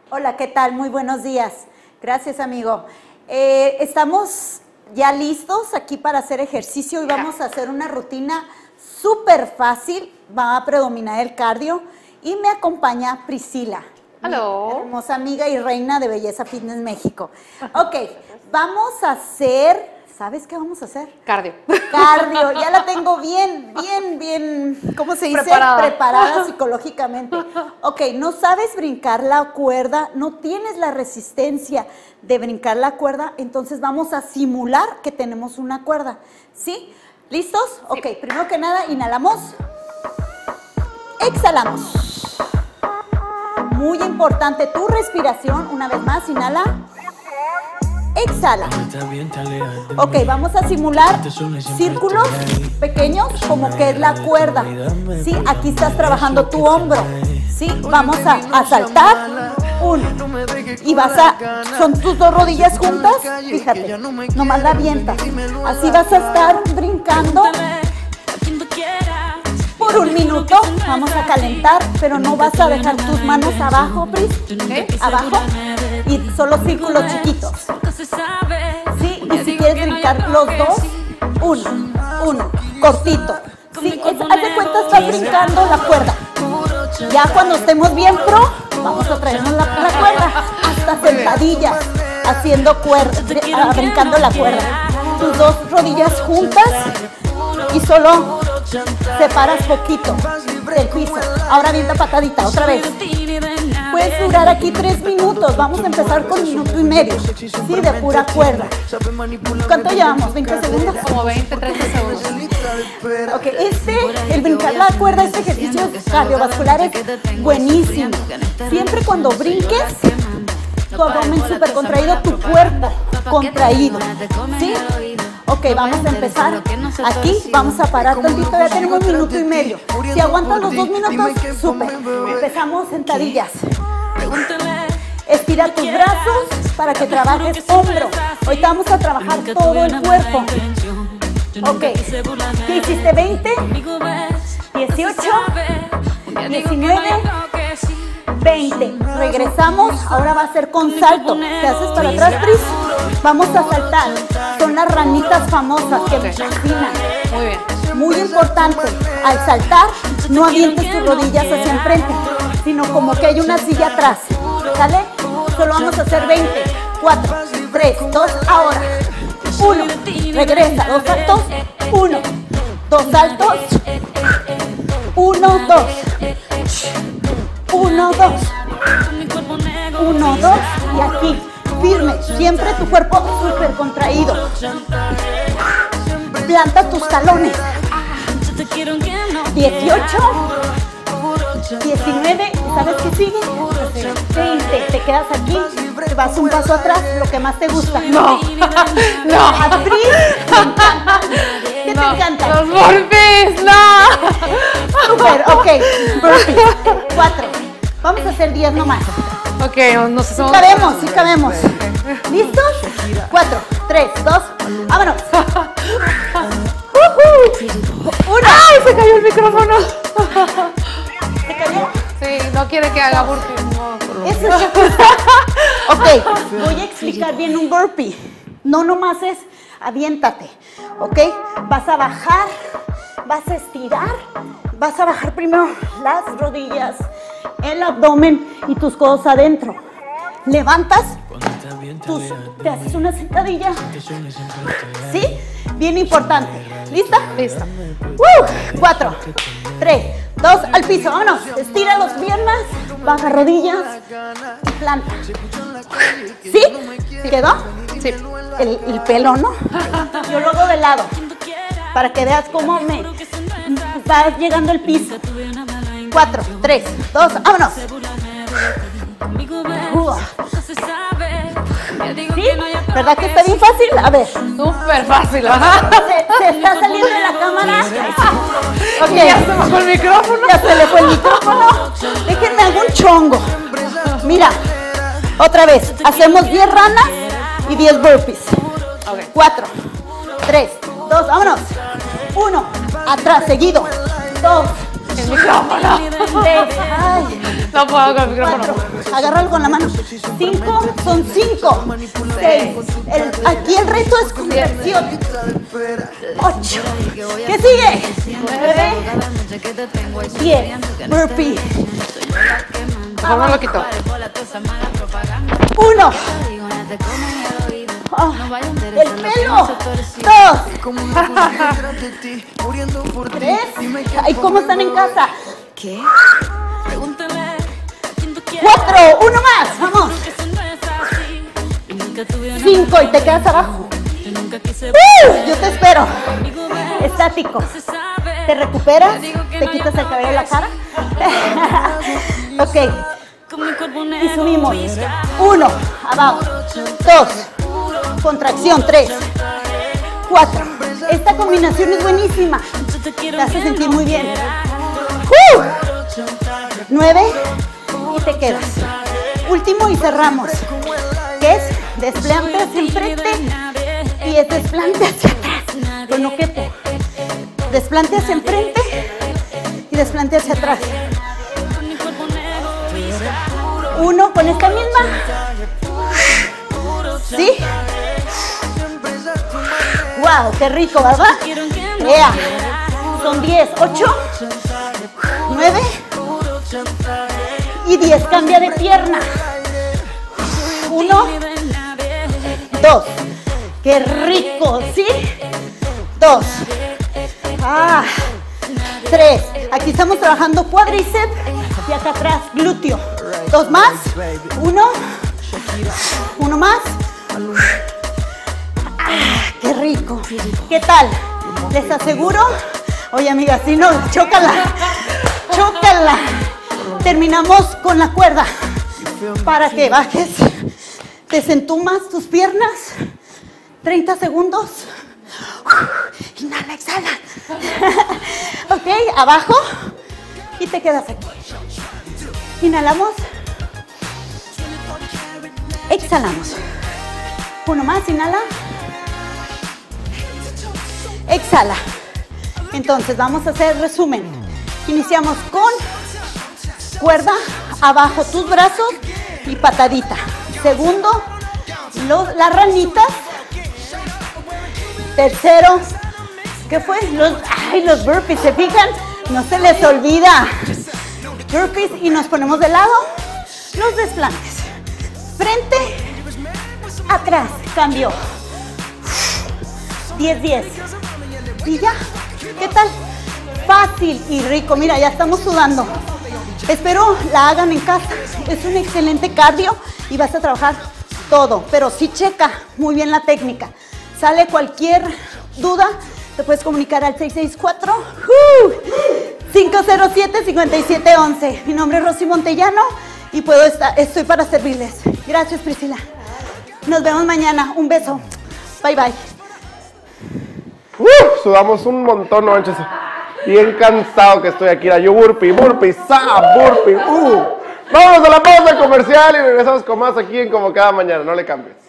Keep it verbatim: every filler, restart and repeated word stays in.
Hola, ¿qué tal? Muy buenos días. Gracias, amigo. Eh, estamos ya listos aquí para hacer ejercicio y vamos a hacer una rutina súper fácil. Va a predominar el cardio y me acompaña Priscila. Hello. Mi hermosa amiga y reina de Belleza Fitness México. Ok, vamos a hacer... ¿Sabes qué vamos a hacer? Cardio. Cardio, ya la tengo bien, bien, bien, ¿cómo se dice? Preparada. Preparada psicológicamente. Ok, no sabes brincar la cuerda, no tienes la resistencia de brincar la cuerda, entonces vamos a simular que tenemos una cuerda, ¿sí? ¿Listos? Sí. Ok, primero que nada, inhalamos, exhalamos. Muy importante tu respiración, una vez más, inhala. Exhala. Ok, vamos a simular círculos pequeños como que es la cuerda. Sí, aquí estás trabajando tu hombro. Sí, vamos a, a saltar. Uno. Y vas a, son tus dos rodillas juntas. Fíjate, nomás la avientas. Así vas a estar brincando por un minuto. Vamos a calentar, pero no vas a dejar tus manos abajo, Pris. ¿Eh? Abajo. Y solo círculos chiquitos. Sí, y si quieres brincar los dos, uno, uno, cortito. Sí, es, haz de cuenta, estás brincando la cuerda. Ya cuando estemos bien pro, vamos a traernos la, la cuerda hasta sentadillas, haciendo cuerda, brincando la cuerda. Tus dos rodillas juntas y solo separas poquito del piso. Ahora avienta patadita, otra vez. Puedes durar aquí tres minutos. Vamos a empezar con minuto y medio. Sí, de pura cuerda. ¿Cuánto llevamos? ¿veinte segundos? Como veinte, treinta segundos. Ok, este, el brincar la cuerda, este ejercicio cardiovascular es buenísimo. Siempre cuando brinques, tu abdomen súper contraído, tu cuerpo contraído. ¿Sí? Ok, vamos a empezar aquí, vamos a parar tantito, ya tenemos un minuto y medio. Si aguantan los dos minutos, súper. Empezamos sentadillas. Estira tus brazos para que trabajes hombro. Ahorita vamos a trabajar todo el cuerpo. Ok, ¿qué hiciste? veinte, dieciocho, diecinueve, veinte. Regresamos, ahora va a ser con salto. ¿Te haces para atrás, Pris? Vamos a saltar. Son las ranitas famosas que me fascinan. Muy bien. Muy importante, al saltar, no avientes tus rodillas hacia enfrente, sino como que hay una silla atrás. ¿Sale? Solo vamos a hacer veinte, cuatro, tres, dos, ahora. uno, regresa, dos saltos, uno, dos saltos, uno, dos, uno, dos, uno, dos, y aquí, firme, siempre tu cuerpo súper contraído. Planta tus talones. dieciocho, diecinueve, ¿sabes qué sigue? veinte, te quedas aquí, te vas un paso atrás, lo que más te gusta. No, no. A Pris, ¿qué No. te encanta? Los burpees, no. Súper, ok, burpees, cuatro, vamos a hacer diez nomás. Ok, no, no sé. Sí cabemos, sí cabemos. ¿Listos? cuatro, tres, dos, vámonos. Uno. ¡Ay, se cayó el micrófono! ¿Se cayó? Sí, no quiere que haga burpees. No. Eso es. Ok, voy a explicar bien un burpee. No nomás es aviéntate, ¿ok? Vas a bajar, vas a estirar, vas a bajar primero las rodillas, el abdomen y tus codos adentro. Levantas, tus, te haces una sentadilla. ¿Sí? Bien importante. ¿Lista? Listo. Uh, cuatro, tres, dos, al piso, vámonos. Estira las piernas, baja rodillas y planta. ¿Sí? ¿Quedó? Sí. El, el pelo, ¿no? Yo lo hago de lado, para que veas cómo me va llegando el piso. Cuatro, tres, dos, vámonos. Uh. ¿Sí? ¿Verdad que está bien fácil? A ver. Súper fácil, ¿verdad? Se, se está saliendo de la cámara. Ok. Ya se bajó el micrófono. Ya se le fue el micrófono. Déjenme algún chongo. Mira, otra vez. Hacemos diez ranas y diez burpees. Ok. cuatro, tres, dos, vámonos. uno, atrás, seguido. dos, El micrófono. tres, ay, No puedo con el micrófono. cuatro, agárralo con la mano. cinco, son cinco. seis, el, aquí el reto es contracción. ocho, ¿qué sigue? nueve, diez, burpee. Mejor me lo quito. uno. Oh, el pelo. dos. tres. Ay, ¿cómo están en casa? cuatro. Uno más. Vamos. cinco y te quedas abajo. Uh, yo te espero. Estático. Te recuperas. Te quitas el cabello de la cara. Ok. Y subimos. Uno. Abajo. Dos. Contracción. Tres. Cuatro. Esta combinación es buenísima. Te hace sentir muy bien. Uh, nueve. Y te quedas. Último y cerramos. ¿Qué es? Desplante hacia enfrente y es desplante hacia atrás. Pero no quepo. Desplante hacia enfrente y desplante hacia atrás. Uno con esta misma. ¿Sí? ¡Wow! ¡Qué rico!, ¿verdad? Yeah. Son diez, ocho, nueve y diez. Cambia de pierna. uno, dos. ¡Qué rico! ¿Sí? dos. Ah. tres. Aquí estamos trabajando cuádriceps y acá atrás glúteo. Dos más. Uno. Uno más. Ah, ¡qué rico! ¿Qué tal? Les aseguro. Oye, amiga, si no, chócala. Chócala. Terminamos con la cuerda. Para que bajes. Desentumas tus piernas. treinta segundos. Inhala, exhala. Ok, abajo. Y te quedas aquí. Inhalamos. Exhalamos. Uno más, inhala. Exhala. Entonces vamos a hacer resumen. Iniciamos con cuerda, abajo tus brazos y patadita. Segundo, los, las ranitas. Tercero, ¿qué fue? Los, ay, los burpees, ¿se fijan? No se les olvida. Burpees y nos ponemos de lado. Los desplantes. Frente, atrás, cambio. diez, diez. ¿Y ya? ¿Qué tal? Fácil y rico. Mira, ya estamos sudando. Espero la hagan en casa. Es un excelente cardio y vas a trabajar todo. Pero sí checa muy bien la técnica. Sale cualquier duda, te puedes comunicar al seis seis cuatro, cinco cero siete, cinco siete uno uno. Mi nombre es Rosy Montellano y puedo estar, estoy para servirles. Gracias, Priscila. Nos vemos mañana. Un beso. Bye, bye. Uh, sudamos un montón, no manches. Bien cansado que estoy aquí. Era yo burpee, burpee, sa, burpee. Uh. Vamos a la pausa comercial y regresamos con más aquí en Como Cada Mañana. No le cambies.